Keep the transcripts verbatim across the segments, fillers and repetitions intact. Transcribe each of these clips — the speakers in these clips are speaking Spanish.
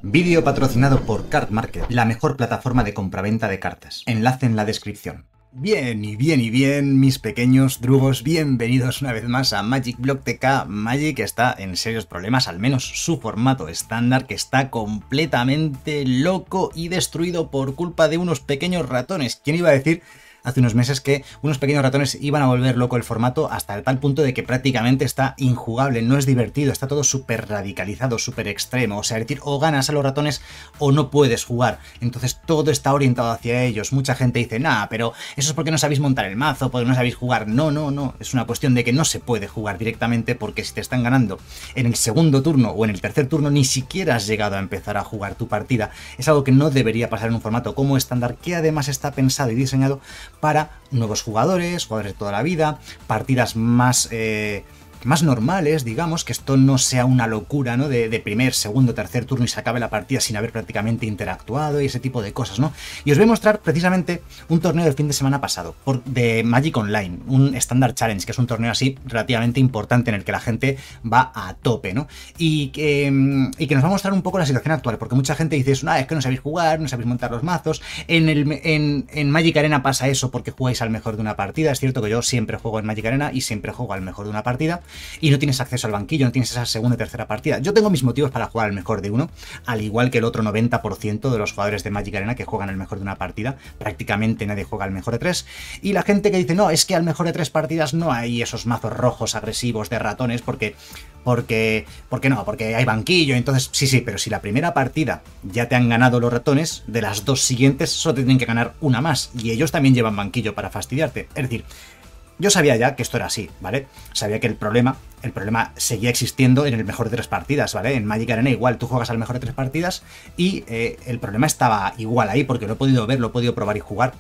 Vídeo patrocinado por Card Market, la mejor plataforma de compraventa de cartas. Enlace en la descripción. Bien y bien y bien, mis pequeños drugos, bienvenidos una vez más a Magic Block T K. Magic está en serios problemas, al menos su formato estándar, que está completamente loco y destruido por culpa de unos pequeños ratones. ¿Quién iba a decir hace unos meses que unos pequeños ratones iban a volver loco el formato hasta tal punto de que prácticamente está injugable, no es divertido, está todo súper radicalizado, súper extremo? O sea, es decir, o ganas a los ratones o no puedes jugar. Entonces todo está orientado hacia ellos. Mucha gente dice, nah, pero eso es porque no sabéis montar el mazo, porque no sabéis jugar. No, no, no. Es una cuestión de que no se puede jugar directamente, porque si te están ganando en el segundo turno o en el tercer turno, ni siquiera has llegado a empezar a jugar tu partida. Es algo que no debería pasar en un formato como estándar, que además está pensado y diseñado para nuevos jugadores, jugadores de toda la vida, partidas más, eh, más normales, digamos, que esto no sea una locura, ¿no? De, de primer, segundo, tercer turno y se acabe la partida sin haber prácticamente interactuado y ese tipo de cosas, ¿no? Y os voy a mostrar precisamente un torneo del fin de semana pasado, por, de Magic Online, un Standard Challenge, que es un torneo así relativamente importante en el que la gente va a tope, ¿no? Y que, y que nos va a mostrar un poco la situación actual, porque mucha gente dice, ah, es que no sabéis jugar, no sabéis montar los mazos. En, el, en, en Magic Arena pasa eso porque jugáis al mejor de una partida. Es cierto que yo siempre juego en Magic Arena y siempre juego al mejor de una partida, y no tienes acceso al banquillo, no tienes esa segunda y tercera partida. Yo tengo mis motivos para jugar al mejor de uno, al igual que el otro noventa por ciento de los jugadores de Magic Arena que juegan al mejor de una partida. Prácticamente nadie juega al mejor de tres. Y la gente que dice, no, es que al mejor de tres partidas no hay esos mazos rojos agresivos de ratones porque... Porque, porque no, porque hay banquillo. Entonces, sí, sí, pero si la primera partida ya te han ganado los ratones, de las dos siguientes solo te tienen que ganar una más. Y ellos también llevan banquillo para fastidiarte. Es decir, yo sabía ya que esto era así, ¿vale? Sabía que el problema, el problema seguía existiendo en el mejor de tres partidas, ¿vale? En Magic Arena igual, tú juegas al mejor de tres partidas y eh, el problema estaba igual ahí, porque lo he podido ver, lo he podido probar y jugar.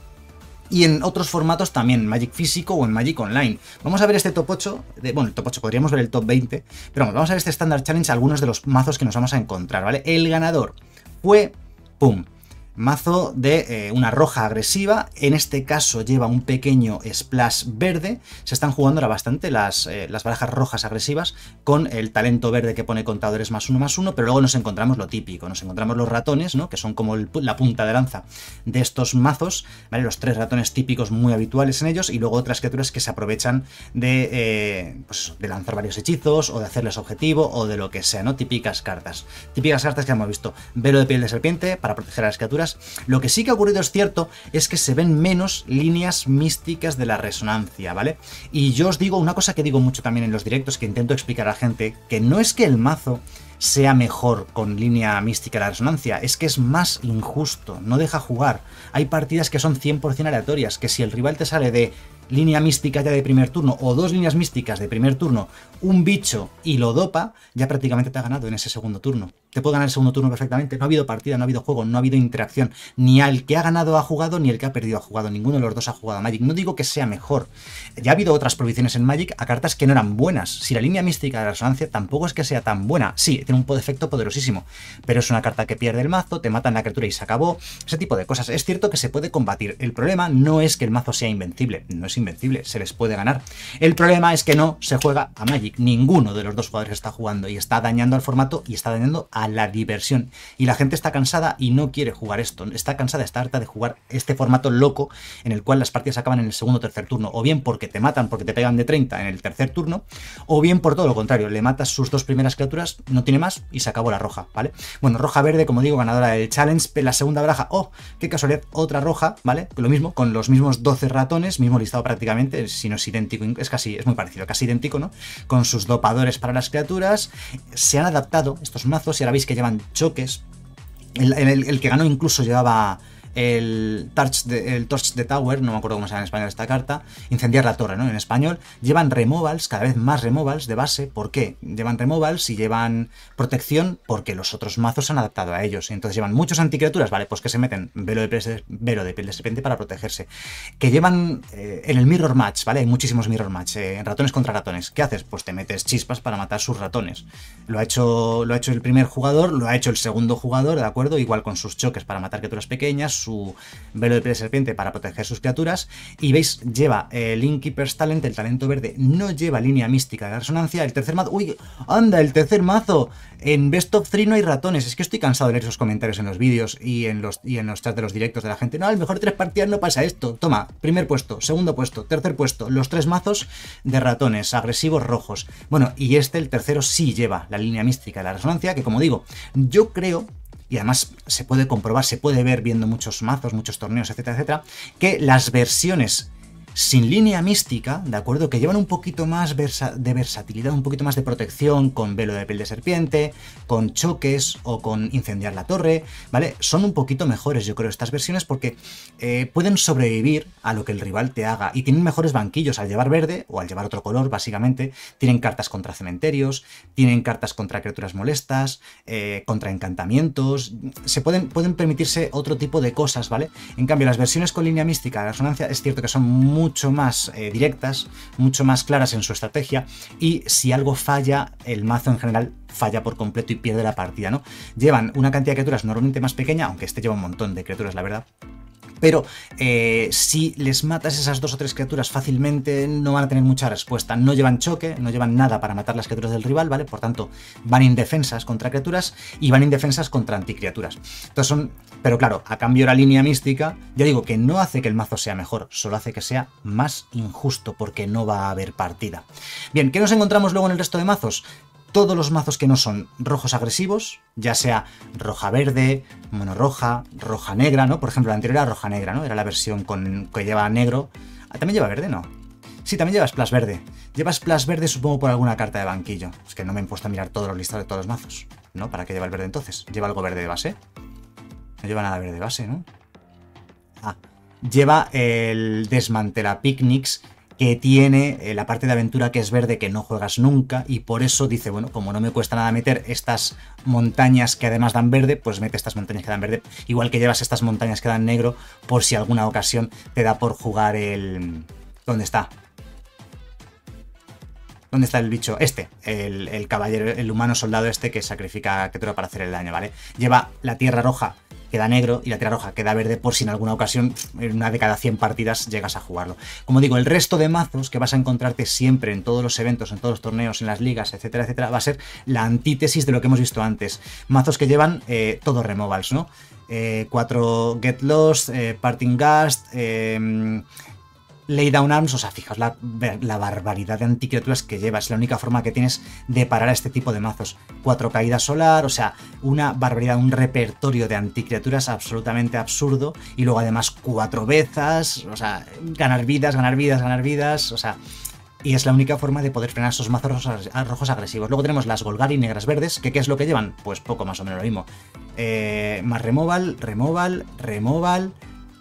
Y en otros formatos también, en Magic físico o en Magic Online. Vamos a ver este top ocho, de, bueno, el top ocho, podríamos ver el top veinte, pero vamos, vamos a ver este Standard Challenge, algunos de los mazos que nos vamos a encontrar, ¿vale? El ganador fue, ¡pum!, mazo de eh, una roja agresiva. En este caso lleva un pequeño splash verde. Se están jugando ahora bastante las, eh, las barajas rojas agresivas con el talento verde que pone contadores más uno más uno, pero luego nos encontramos lo típico, nos encontramos los ratones, ¿no? Que son como el, la punta de lanza de estos mazos, ¿vale? Los tres ratones típicos muy habituales en ellos, y luego otras criaturas que se aprovechan de, eh, pues, de lanzar varios hechizos o de hacerles objetivo o de lo que sea, ¿no? Típicas cartas. Típicas cartas que hemos visto. Velo de piel de serpiente para proteger a las criaturas. Lo que sí que ha ocurrido, es cierto, es que se ven menos líneas místicas de la resonancia, ¿vale? Y yo os digo una cosa que digo mucho también en los directos, que intento explicar a la gente, que no es que el mazo sea mejor con línea mística de la resonancia, es que es más injusto, no deja jugar. Hay partidas que son cien por cien aleatorias, que si el rival te sale de línea mística ya de primer turno, o dos líneas místicas de primer turno, un bicho y lo dopa, ya prácticamente te ha ganado en ese segundo turno. Te puede ganar el segundo turno perfectamente. No ha habido partida, no ha habido juego, no ha habido interacción. Ni el que ha ganado ha jugado, ni el que ha perdido ha jugado. Ninguno de los dos ha jugado a Magic. No digo que sea mejor. Ya ha habido otras prohibiciones en Magic a cartas que no eran buenas. Si la línea mística de la resonancia tampoco es que sea tan buena. Sí, tiene un efecto poderosísimo, pero es una carta que pierde el mazo, te matan la criatura y se acabó. Ese tipo de cosas. Es cierto que se puede combatir. El problema no es que el mazo sea invencible. No es invencible, se les puede ganar. El problema es que no se juega a Magic. Ninguno de los dos jugadores está jugando y está dañando al formato y está dañando a la diversión. Y la gente está cansada y no quiere jugar esto. Está cansada, está harta de jugar este formato loco en el cual las partidas acaban en el segundo o tercer turno. O bien porque te matan, porque te pegan de treinta en el tercer turno, o bien por todo lo contrario. Le matas sus dos primeras criaturas, no tiene más y se acabó la roja, ¿vale? Bueno, roja-verde, como digo, ganadora del challenge. La segunda baraja, oh, qué casualidad, otra roja, ¿vale? Lo mismo, con los mismos doce ratones, mismo listado prácticamente, si no es idéntico, es casi, es muy parecido, casi idéntico, ¿no? Con sus dopadores para las criaturas. Se han adaptado estos mazos y ahora veis que llevan choques. El, el, el que ganó incluso llevaba el Torch, de, el Torch de Tower, no me acuerdo cómo se llama en español esta carta, incendiar la torre, ¿no? En español. Llevan removals, cada vez más removals de base. ¿Por qué? Llevan removals y llevan protección porque los otros mazos se han adaptado a ellos. Entonces llevan muchos anticriaturas, ¿vale? Pues que se meten velo de piel, velo de, piel de serpiente para protegerse. Que llevan eh, en el mirror match, ¿vale? Hay muchísimos mirror match, eh, ratones contra ratones. ¿Qué haces? Pues te metes chispas para matar sus ratones. Lo ha hecho, lo ha hecho el primer jugador, lo ha hecho el segundo jugador, ¿de acuerdo? Igual con sus choques para matar criaturas pequeñas, su velo de piel de serpiente para proteger sus criaturas. Y veis, lleva el Innkeeper's Talent, el talento verde, no lleva línea mística de la resonancia. El tercer mazo... ¡Uy! ¡Anda! El tercer mazo. En Best of tres no hay ratones. Es que estoy cansado de leer esos comentarios en los vídeos y en los, y en los chats de los directos de la gente. No, a lo mejor tres partidas no pasa esto. Toma, primer puesto, segundo puesto, tercer puesto. Los tres mazos de ratones agresivos rojos. Bueno, y este, el tercero, sí lleva la línea mística de la resonancia, que como digo, yo creo... Y además se puede comprobar, se puede ver viendo muchos mazos, muchos torneos, etcétera, etcétera, que las versiones sin línea mística, ¿de acuerdo? Que llevan un poquito más versa de versatilidad, un poquito más de protección, con velo de piel de serpiente, con choques o con incendiar la torre, ¿vale? Son un poquito mejores, yo creo, estas versiones porque eh, pueden sobrevivir a lo que el rival te haga y tienen mejores banquillos al llevar verde o al llevar otro color, básicamente. Tienen cartas contra cementerios, tienen cartas contra criaturas molestas, eh, contra encantamientos, se pueden, pueden permitirse otro tipo de cosas, ¿vale? En cambio, las versiones con línea mística de resonancia es cierto que son muy mucho más eh, directas, mucho más claras en su estrategia, y si algo falla, el mazo en general falla por completo y pierde la partida, ¿no? Llevan una cantidad de criaturas normalmente más pequeña, aunque este lleva un montón de criaturas, la verdad. Pero eh, si les matas esas dos o tres criaturas fácilmente, no van a tener mucha respuesta. No llevan choque, no llevan nada para matar las criaturas del rival, ¿vale? Por tanto, van indefensas contra criaturas y van indefensas contra anticriaturas. Entonces son... Pero claro, a cambio la línea mística, ya digo que no hace que el mazo sea mejor, solo hace que sea más injusto, porque no va a haber partida. Bien, ¿qué nos encontramos luego en el resto de mazos? Todos los mazos que no son rojos agresivos, ya sea roja-verde, mono-roja, roja-negra, ¿no? Por ejemplo, la anterior era roja-negra, ¿no? Era la versión con, que lleva negro. Ah, ¿también lleva verde? No. Sí, también lleva splash verde. Lleva splash verde, supongo, por alguna carta de banquillo. Es que no me he puesto a mirar todos los listados de todos los mazos, ¿no? ¿Para qué lleva el verde entonces? ¿Lleva algo verde de base? No lleva nada verde de base, ¿no? Ah, lleva el Desmantela Picnics, que tiene eh, la parte de aventura que es verde, que no juegas nunca, y por eso dice, bueno, como no me cuesta nada meter estas montañas que además dan verde, pues mete estas montañas que dan verde, igual que llevas estas montañas que dan negro, por si alguna ocasión te da por jugar el... ¿Dónde está? ¿Dónde está el bicho? Este, el, el caballero, el humano soldado este que sacrifica criatura para hacer el daño, ¿vale? Lleva la tierra roja, queda negro, y la tierra roja queda verde por si en alguna ocasión, en una de cada cien partidas, llegas a jugarlo. Como digo, el resto de mazos que vas a encontrarte siempre en todos los eventos, en todos los torneos, en las ligas, etcétera, etcétera, va a ser la antítesis de lo que hemos visto antes. Mazos que llevan eh, todos removals, ¿no? Eh, cuatro Get Lost, eh, Parting Gust, eh... Lay Down Arms, o sea, fijaos la, la barbaridad de anticriaturas que lleva. Es la única forma que tienes de parar a este tipo de mazos. Cuatro caídas solar, o sea, una barbaridad, un repertorio de anticriaturas absolutamente absurdo. Y luego además cuatro vezas, o sea, ganar vidas, ganar vidas, ganar vidas, o sea... Y es la única forma de poder frenar esos mazos rojos, rojos agresivos. Luego tenemos las Golgari negras verdes, que ¿qué es lo que llevan? Pues poco más o menos lo mismo. Eh, más removal, removal, removal...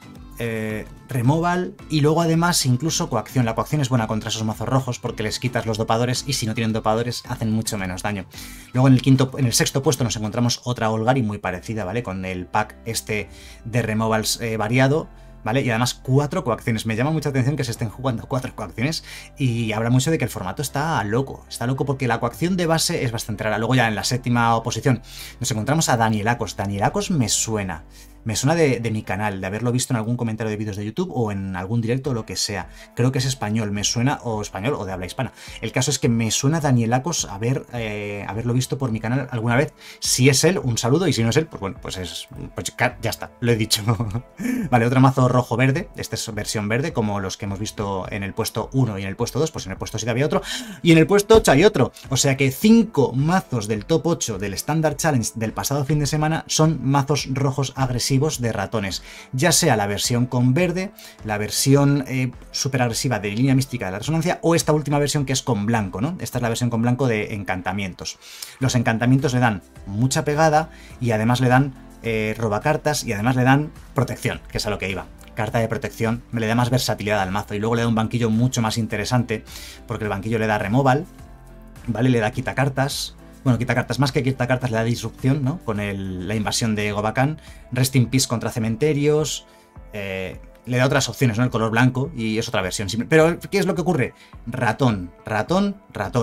Eh, removal, y luego además incluso coacción. La coacción es buena contra esos mazos rojos porque les quitas los dopadores, y si no tienen dopadores hacen mucho menos daño. Luego en el quinto, en el sexto puesto nos encontramos otra Golgari muy parecida, ¿vale? Con el pack este de removals eh, variado, ¿vale? Y además cuatro coacciones. Me llama mucha atención que se estén jugando cuatro coacciones, y habla mucho de que el formato está loco. Está loco porque la coacción de base es bastante rara. Luego ya en la séptima oposición nos encontramos a Danielacos. Danielacos me suena. Me suena de, de mi canal, de haberlo visto en algún comentario de vídeos de YouTube o en algún directo o lo que sea. Creo que es español, me suena, o español o de habla hispana. El caso es que me suena Danielacos haber, eh, haberlo visto por mi canal alguna vez. Si es él, un saludo, y si no es él, pues bueno, pues es... Pues ya está, lo he dicho. Vale, otro mazo rojo-verde, esta es versión verde, como los que hemos visto en el puesto uno y en el puesto dos, pues en el puesto siete había otro, y en el puesto ocho hay otro. O sea que cinco mazos del top ocho del Standard Challenge del pasado fin de semana son mazos rojos agresivos de ratones, ya sea la versión con verde, la versión eh, súper agresiva de línea mística de la resonancia, o esta última versión que es con blanco, ¿no? Esta es la versión con blanco de encantamientos. Los encantamientos le dan mucha pegada y además le dan eh, robacartas, y además le dan protección, que es a lo que iba. Carta de protección, me le da más versatilidad al mazo, y luego le da un banquillo mucho más interesante, porque el banquillo le da removal, ¿vale? Le da quitacartas. Bueno, quita cartas, más que quita cartas, le da disrupción, ¿no? Con el, la invasión de Gobakan, Rest in Peace contra cementerios, eh, le da otras opciones, ¿no? El color blanco, y es otra versión. Pero, ¿qué es lo que ocurre? Ratón, ratón, ratón.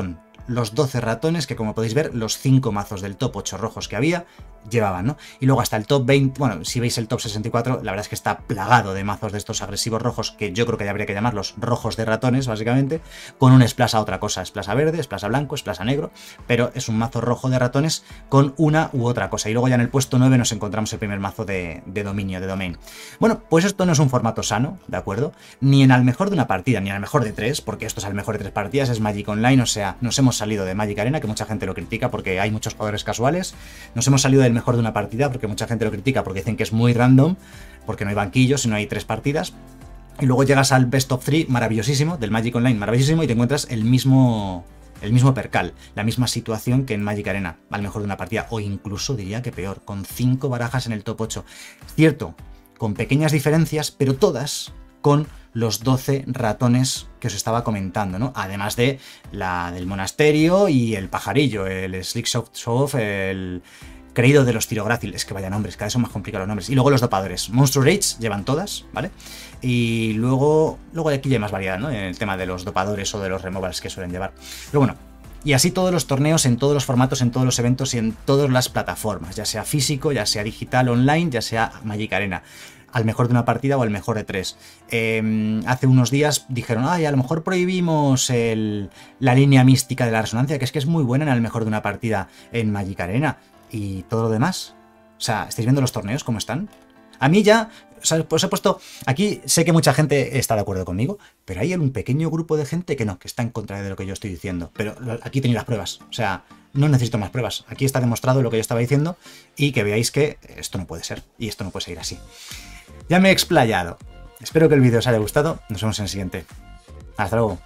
los doce ratones que, como podéis ver, los cinco mazos del top ocho rojos que había llevaban, ¿no? Y luego hasta el top veinte, bueno, si veis el top sesenta y cuatro, la verdad es que está plagado de mazos de estos agresivos rojos, que yo creo que ya habría que llamarlos rojos de ratones, básicamente, con un splash a otra cosa, splash a verde, splash a blanco, splash a negro, pero es un mazo rojo de ratones con una u otra cosa. Y luego ya en el puesto nueve nos encontramos el primer mazo de, de dominio, de domain. Bueno, pues esto no es un formato sano, ¿de acuerdo? Ni en al mejor de una partida, ni al mejor de tres, porque esto es al mejor de tres partidas, es Magic Online, o sea, nos hemos salido de Magic Arena, que mucha gente lo critica porque hay muchos jugadores casuales, nos hemos salido del mejor de una partida porque mucha gente lo critica porque dicen que es muy random, porque no hay banquillos y no hay tres partidas, y luego llegas al best of three, maravillosísimo, del Magic Online, maravillosísimo, y te encuentras el mismo, el mismo percal, la misma situación que en Magic Arena, al mejor de una partida, o incluso diría que peor, con cinco barajas en el top ocho. Cierto, con pequeñas diferencias, pero todas con los doce ratones que os estaba comentando, ¿no? Además de la del monasterio y el pajarillo, el Slickshot Show, el creído de los tirográcil, es que vaya nombres, cada vez son más complicados los nombres. Y luego los dopadores. Monster Rage llevan todas, ¿vale? Y luego, luego aquí ya hay más variedad, ¿no? En el tema de los dopadores o de los removals que suelen llevar. Pero bueno, y así todos los torneos, en todos los formatos, en todos los eventos y en todas las plataformas, ya sea físico, ya sea digital, online, ya sea Magic Arena. Al mejor de una partida o al mejor de tres. Eh, hace unos días dijeron, ay, a lo mejor prohibimos el, la línea mística de la resonancia, que es que es muy buena en el mejor de una partida en Magic Arena. ¿Y todo lo demás? O sea, ¿estáis viendo los torneos cómo están? A mí ya, o sea, os he puesto, aquí sé que mucha gente está de acuerdo conmigo, pero hay un pequeño grupo de gente que no, que está en contra de lo que yo estoy diciendo. Pero aquí tenéis las pruebas, o sea, no necesito más pruebas. Aquí está demostrado lo que yo estaba diciendo y que veáis que esto no puede ser y esto no puede seguir así. Ya me he explayado. Espero que el vídeo os haya gustado. Nos vemos en el siguiente. Hasta luego.